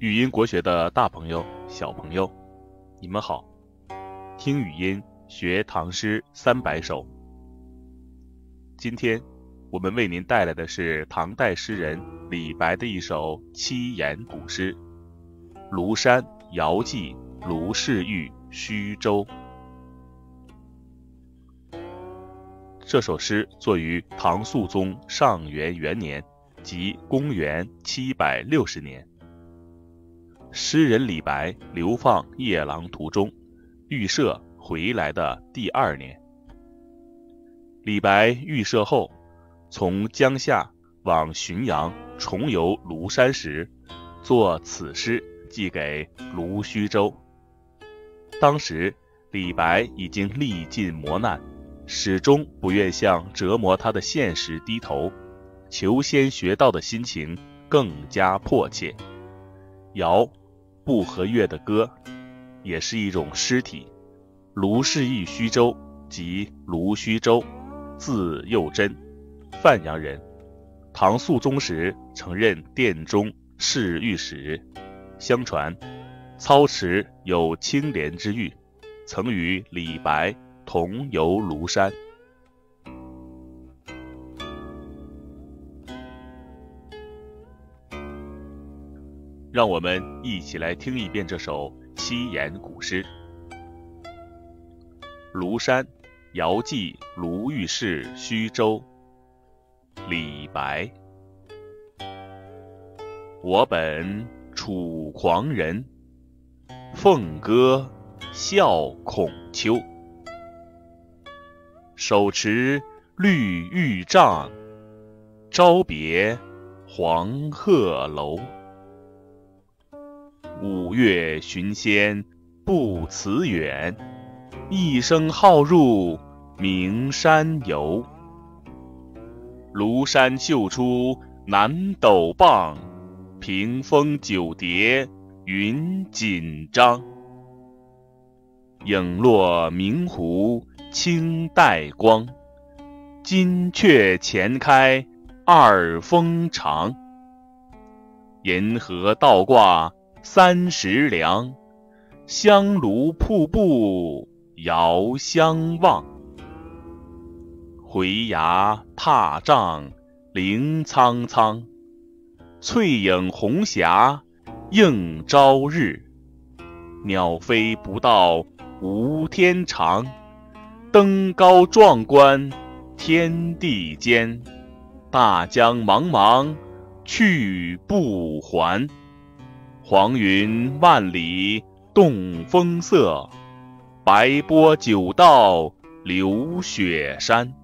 语音国学的大朋友、小朋友，你们好！听语音学唐诗300首。今天我们为您带来的是唐代诗人李白的一首七言古诗《庐山遥寄卢氏玉虚州》。这首诗作于唐肃宗上元元年，即公元760年。诗人李白流放夜郎途中，预设回来的第2年。李白预设后，从江夏往浔阳重游庐山时，作此诗寄给卢虚州。当时李白已经历尽磨难，始终不愿向折磨他的现实低头，求仙学道的心情更加迫切。遥，不和乐的歌，也是一种诗体。卢氏玉虚州即卢虚州，字幼贞，范阳人。唐肃宗时曾任殿中侍御史。相传操持有清廉之誉，曾与李白同游庐山。让我们一起来听一遍这首七言古诗《庐山遥寄卢御氏虚州》。李白。我本楚狂人，凤歌笑孔丘。手持绿玉杖，朝别黄鹤楼。五岳寻仙不辞远，一生好入名山游。庐山秀出南斗傍，屏风九叠云锦张。影落明湖青带光，金阙前开二峰长。银河倒挂30梁，香炉瀑布遥相望。回崖踏嶂凌苍苍，翠影红霞映朝日。鸟飞不到无天长，登高壮观天地间。大江茫茫去不还，黄云万里动风色。白波九道流雪山。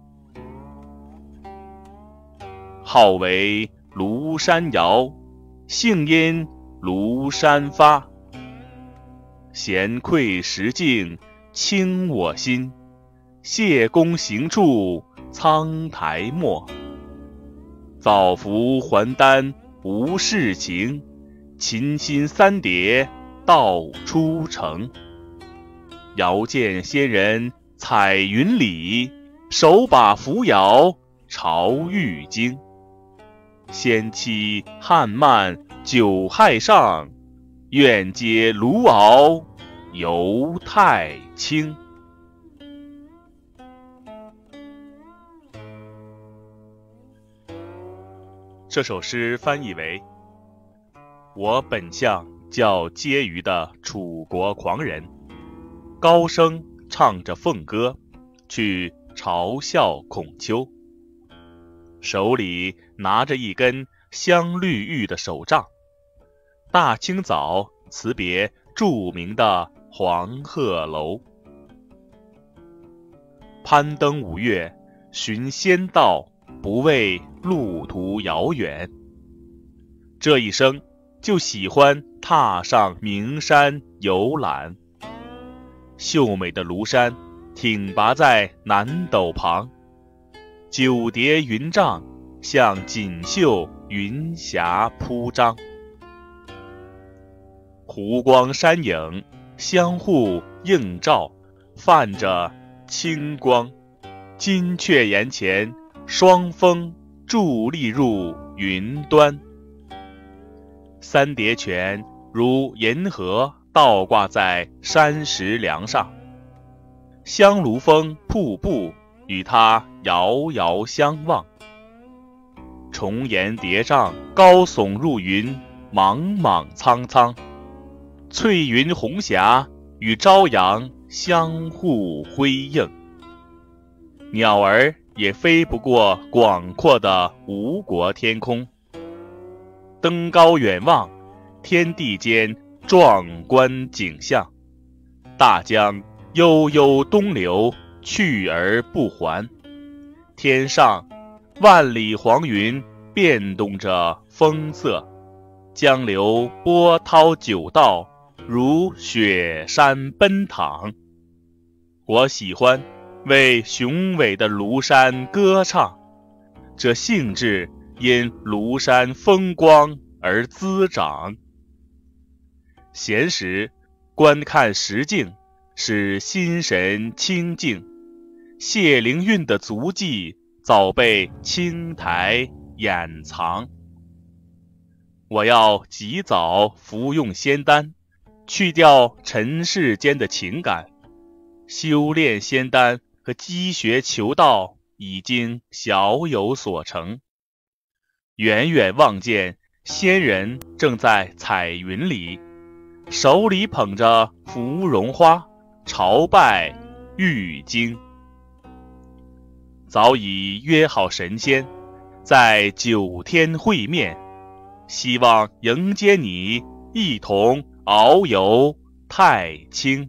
号为庐山遥，兴因庐山发。闲窥石镜清我心，谢公行处苍苔没。早服还丹无事情，琴心3叠道出城。遥见仙人彩云里，手把扶摇朝玉京。仙妻汉漫酒亥上，愿解卢敖游太清。这首诗翻译为：我本相叫婕妤的楚国狂人，高声唱着凤歌，去嘲笑孔丘，手里拿着一根镶绿玉的手杖，大清早辞别著名的黄鹤楼。攀登五岳寻仙道，不畏路途遥远。这一生就喜欢踏上名山游览。秀美的庐山挺拔在南斗旁，九叠云帐向锦绣云霞铺张。湖光山影相互映照，泛着清光。金阙檐前双峰伫立入云端。 三叠泉如银河倒挂在山石梁上，香炉峰瀑布与它遥遥相望。重岩叠嶂，高耸入云，莽莽苍苍。翠云红霞与朝阳相互辉映，鸟儿也飞不过广阔的吴国天空。登高远望，天地间壮观景象。大江悠悠东流，去而不还。天上万里黄云变动着风色，江流波涛九道，如雪山奔淌。我喜欢为雄伟的庐山歌唱，这兴致因庐山风光而滋长。闲时观看石径，使心神清静。谢灵运的足迹早被青苔掩藏。我要及早服用仙丹，去掉尘世间的情感。修炼仙丹和积学求道已经小有所成。远远望见仙人正在彩云里，手里捧着芙蓉花，朝拜玉京。早已约好神仙，在9天会面，希望迎接你一同遨游太清。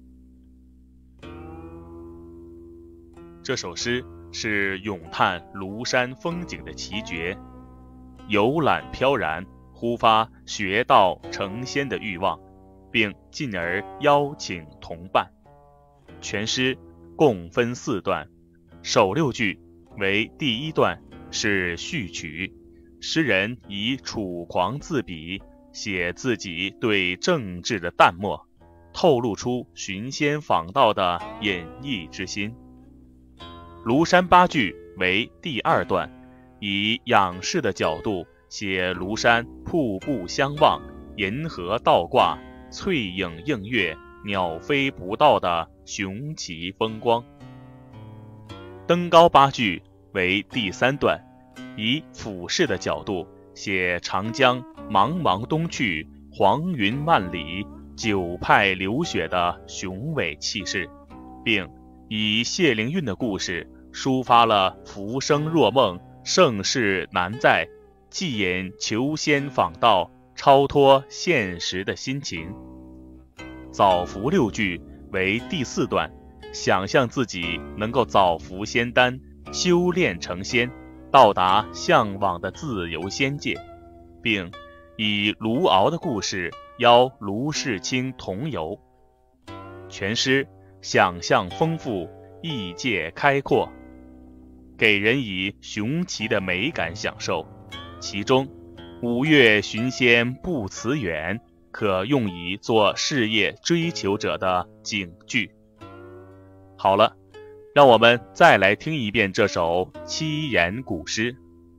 这首诗是咏叹庐山风景的奇绝，游览飘然，忽发学道成仙的欲望，并进而邀请同伴。全诗共分4段，首6句为第1段，是序曲，诗人以楚狂自比，写自己对政治的淡漠，透露出寻仙访道的隐逸之心。庐山8句为第2段，以仰视的角度写庐山瀑布相望，银河倒挂，翠影映月，鸟飞不到的雄奇风光。登高8句为第3段，以俯视的角度写长江茫茫东去，黄云万里，九派流雪的雄伟气势，并以谢灵运的故事抒发了浮生若梦，盛世难再，寄引求仙访道，超脱现实的心情。早服6句为第4段，想象自己能够早服仙丹，修炼成仙，到达向往的自由仙界，并以卢敖的故事邀卢世清同游。全诗想象丰富，意界开阔，给人以雄奇的美感享受。其中5岳寻仙不辞远，可用以做事业追求者的警句。好了，让我们再来听一遍这首7言古诗。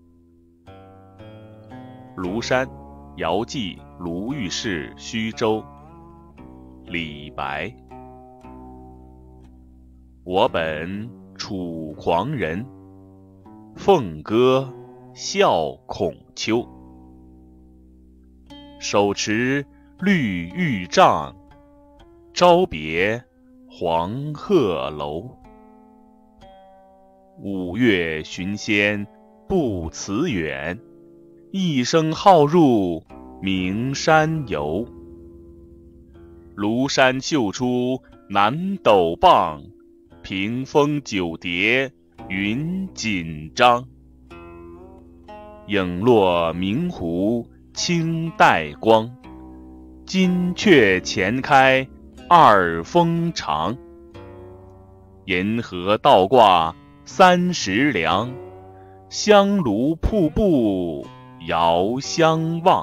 庐山，遥寄卢御史虚舟。李白。我本楚狂人，凤歌笑孔丘。手持绿玉杖，朝别黄鹤楼。5岳寻仙不辞远，一生好入名山游。庐山秀出南斗傍，屏风9叠云锦张。影落明湖青带光，金阙前开2峰长。银河倒挂30梁，香炉瀑布遥相望。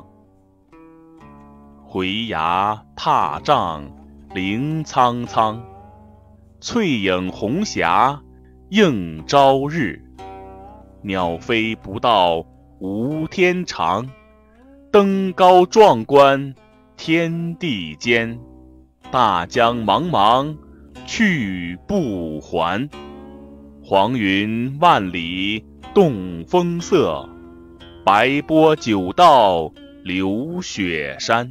回崖踏嶂凌苍苍，翠影红霞映朝日。鸟飞不到无天长， 登高壮观天地间，大江茫茫去不还。黄云万里动风色，白波九道流雪山。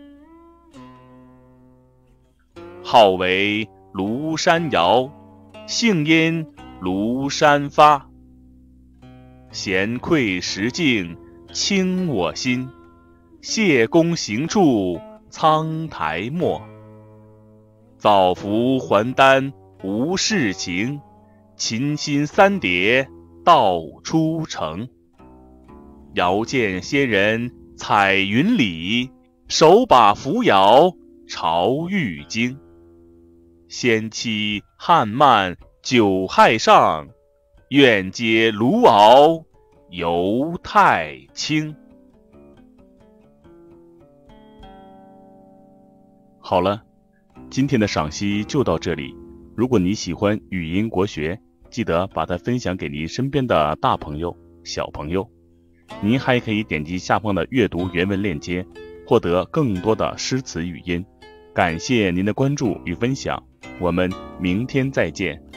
号为庐山谣，兴因庐山发。闲愧时境清我心，谢公行处苍苔没。早服还丹无事情，琴心三叠道出城。遥见仙人彩云里，手把扶摇朝玉京。仙妻汉漫酒亥上，愿接卢敖游太清。好了，今天的赏析就到这里。如果你喜欢语音国学，记得把它分享给您身边的大朋友、小朋友。您还可以点击下方的阅读原文链接，获得更多的诗词语音。感谢您的关注与分享，我们明天再见。